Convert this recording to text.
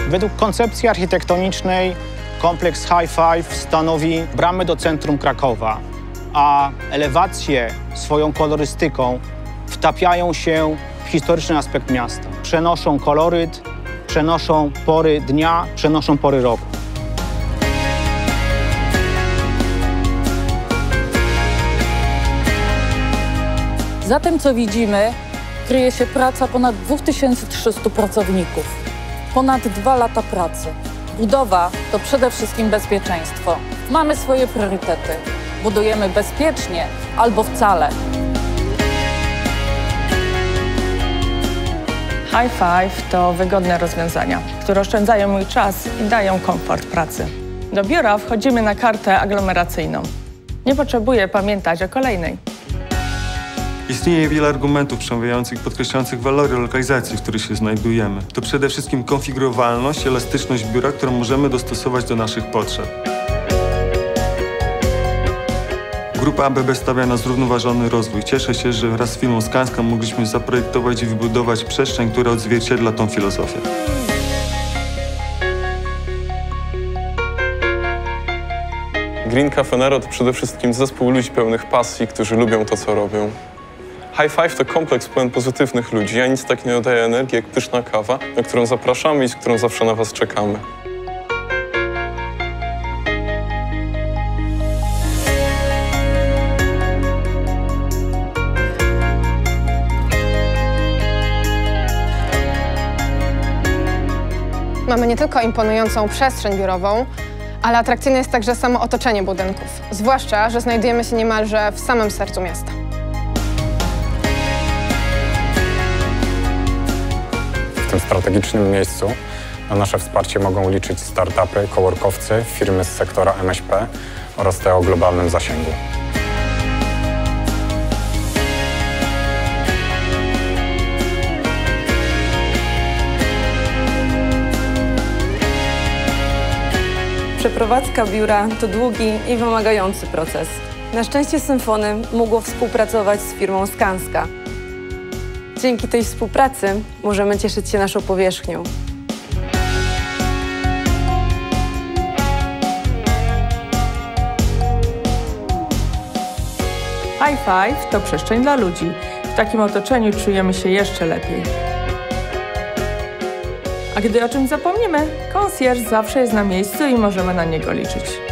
Według koncepcji architektonicznej kompleks High Five stanowi bramę do centrum Krakowa, a elewacje swoją kolorystyką wtapiają się w historyczny aspekt miasta. Przenoszą koloryt, przenoszą pory dnia, przenoszą pory roku. Za tym, co widzimy, kryje się praca ponad 2300 pracowników. Ponad 2 lata pracy. Budowa to przede wszystkim bezpieczeństwo. Mamy swoje priorytety. Budujemy bezpiecznie albo wcale. High Five to wygodne rozwiązania, które oszczędzają mój czas i dają komfort pracy. Do biura wchodzimy na kartę aglomeracyjną. Nie potrzebuję pamiętać o kolejnej. Istnieje wiele argumentów przemawiających, podkreślających walory lokalizacji, w której się znajdujemy. To przede wszystkim konfigurowalność, elastyczność biura, którą możemy dostosować do naszych potrzeb. Grupa ABB stawia na zrównoważony rozwój. Cieszę się, że wraz z firmą Skanska mogliśmy zaprojektować i wybudować przestrzeń, która odzwierciedla tą filozofię. Green Cafe Nero to przede wszystkim zespół ludzi pełnych pasji, którzy lubią to, co robią. High Five to kompleks pełen pozytywnych ludzi, a nic tak nie oddaje energii jak pyszna kawa, na którą zapraszamy i z którą zawsze na Was czekamy. Mamy nie tylko imponującą przestrzeń biurową, ale atrakcyjne jest także samo otoczenie budynków. Zwłaszcza, że znajdujemy się niemalże w samym sercu miasta. W tym strategicznym miejscu na nasze wsparcie mogą liczyć startupy, coworkowcy, firmy z sektora MŚP oraz te o globalnym zasięgu. Przeprowadzka biura to długi i wymagający proces. Na szczęście Symfony mogło współpracować z firmą Skanska. Dzięki tej współpracy możemy cieszyć się naszą powierzchnią. High Five to przestrzeń dla ludzi. W takim otoczeniu czujemy się jeszcze lepiej. A gdy o czymś zapomnimy, konsjerż zawsze jest na miejscu i możemy na niego liczyć.